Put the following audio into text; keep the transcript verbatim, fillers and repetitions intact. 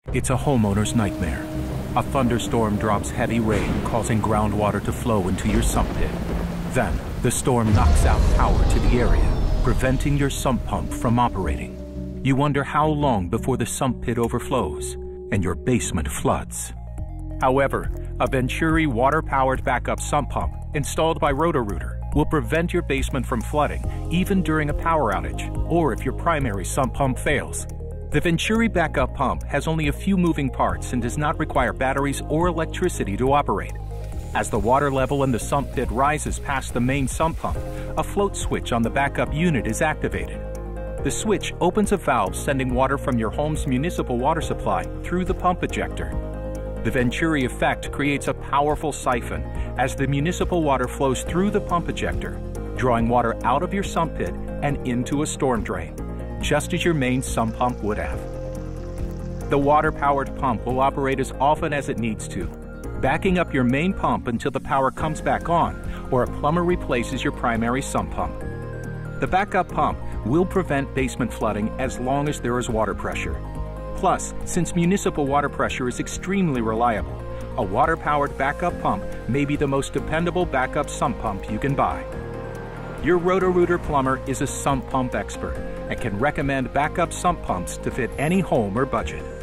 It's a homeowner's nightmare. A thunderstorm drops heavy rain, causing groundwater to flow into your sump pit. Then, the storm knocks out power to the area, preventing your sump pump from operating. You wonder how long before the sump pit overflows and your basement floods. However, a Venturi water-powered backup sump pump installed by Roto-Rooter will prevent your basement from flooding even during a power outage or if your primary sump pump fails. The Venturi backup pump has only a few moving parts and does not require batteries or electricity to operate. As the water level in the sump pit rises past the main sump pump, a float switch on the backup unit is activated. The switch opens a valve sending water from your home's municipal water supply through the pump ejector. The Venturi effect creates a powerful siphon as the municipal water flows through the pump ejector, drawing water out of your sump pit and into a storm drain, just as your main sump pump would have. The water-powered pump will operate as often as it needs to, backing up your main pump until the power comes back on or a plumber replaces your primary sump pump. The backup pump will prevent basement flooding as long as there is water pressure. Plus, since municipal water pressure is extremely reliable, a water-powered backup pump may be the most dependable backup sump pump you can buy. Your Roto-Rooter plumber is a sump pump expert and can recommend backup sump pumps to fit any home or budget.